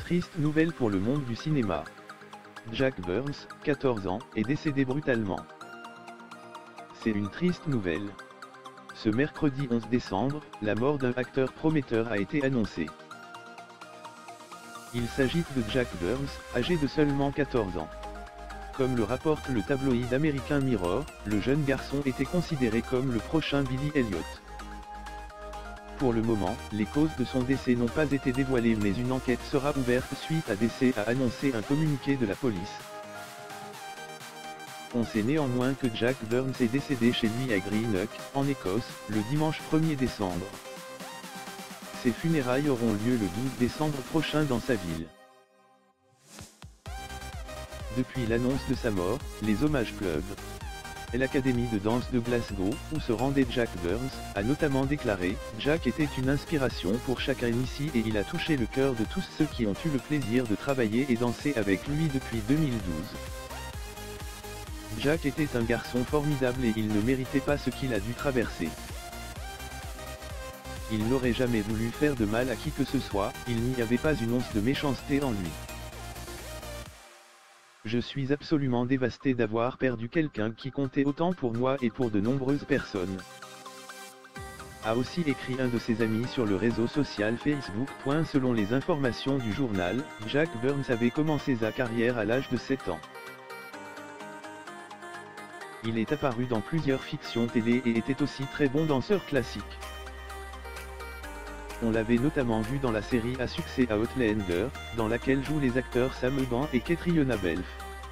Triste nouvelle pour le monde du cinéma. Jack Burns, 14 ans, est décédé brutalement. C'est une triste nouvelle. Ce mercredi 11 décembre, la mort d'un acteur prometteur a été annoncée. Il s'agit de Jack Burns, âgé de seulement 14 ans. Comme le rapporte le tabloïd américain Mirror, le jeune garçon était considéré comme le prochain Billy Elliot. Pour le moment, les causes de son décès n'ont pas été dévoilées, mais une enquête sera ouverte suite à décès, a annoncé un communiqué de la police. On sait néanmoins que Jack Burns est décédé chez lui à Greenock, en Écosse, le dimanche 1er décembre. Ses funérailles auront lieu le 12 décembre prochain dans sa ville. Depuis l'annonce de sa mort, les hommages pleuvent. L'Académie de danse de Glasgow, où se rendait Jack Burns, a notamment déclaré « Jack était une inspiration pour chacun ici et il a touché le cœur de tous ceux qui ont eu le plaisir de travailler et danser avec lui depuis 2012. Jack était un garçon formidable et il ne méritait pas ce qu'il a dû traverser. Il n'aurait jamais voulu faire de mal à qui que ce soit, il n'y avait pas une once de méchanceté en lui. Je suis absolument dévasté d'avoir perdu quelqu'un qui comptait autant pour moi et pour de nombreuses personnes. » A aussi écrit un de ses amis sur le réseau social Facebook. Selon les informations du journal, Jack Burns avait commencé sa carrière à l'âge de 7 ans. Il est apparu dans plusieurs fictions télé et était aussi très bon danseur classique. On l'avait notamment vu dans la série à succès Outlander, dans laquelle jouent les acteurs Sam Egan et Catriona Balfe.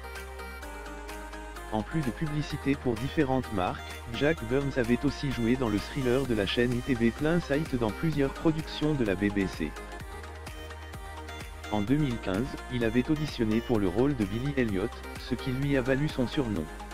En plus de publicité pour différentes marques, Jack Burns avait aussi joué dans le thriller de la chaîne ITV Plein Sight dans plusieurs productions de la BBC. En 2015, il avait auditionné pour le rôle de Billy Elliot, ce qui lui a valu son surnom.